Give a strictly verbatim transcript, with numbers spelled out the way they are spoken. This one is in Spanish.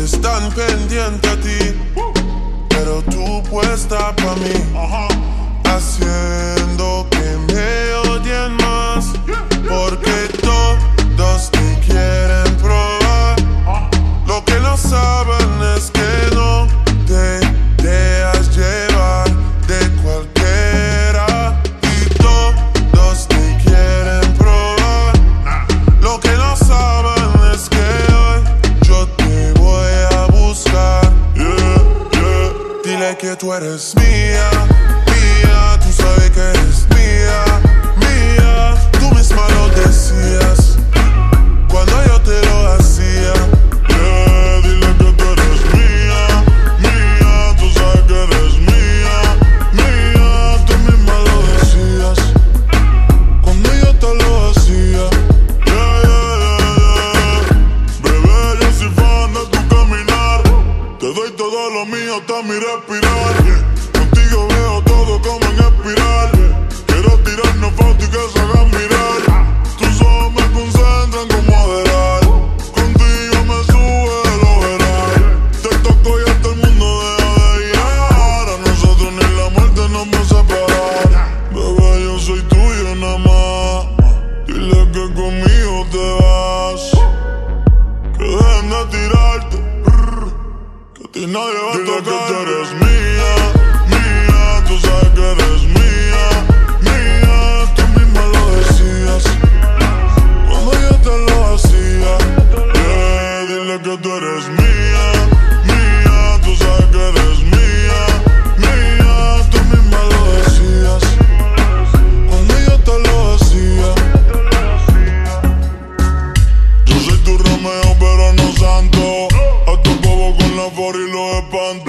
es tan pendiente a ti, pero tú puesta pa' mí, haciendo que me odien más, porque todos te quieren probar. Lo que no saben es que no te dejas llevar de cualquiera, y todos te quieren probar. Lo que no saben es que hoy yo te voy a buscar. Yeah, yeah. Dile que tú eres mía, mía, tú sabes que eres mía, mía. Tú misma lo decías cuando yo te lo hacía. Yeah, dile que tú eres mía, mía, tú sabes que eres mía, mía. Tú misma lo decías cuando yo te lo hacía. Yeah, yeah, yeah, yeah. Bebé, yo soy fan de tu caminar. Te doy todo lo mío hasta mi respirar. Contigo veo todo como en espiral. Quiero tirarnos fotos y que se hagan mirar. Tus ojos me concentran como Adderall. Contigo me sube el overall. Te toco y hasta el mundo deja de llegar. A nosotros ni la muerte nos va a separar. Bebé, yo soy tuyo nada más. Dile que conmigo te vas, que dejen de tirarte, que a ti nadie va a tocar. Dile que tú eres mía, mía, tú sabes que eres mía, mía. Tú misma lo decías cuando yo te lo hacía. Yeah, dile que tú eres mía, mía, tú sabes que eres mía, mía. Tú misma lo decías cuando yo te lo hacía. Yo soy tu Romeo pero no santo, a tu bobo con la for y los espanto.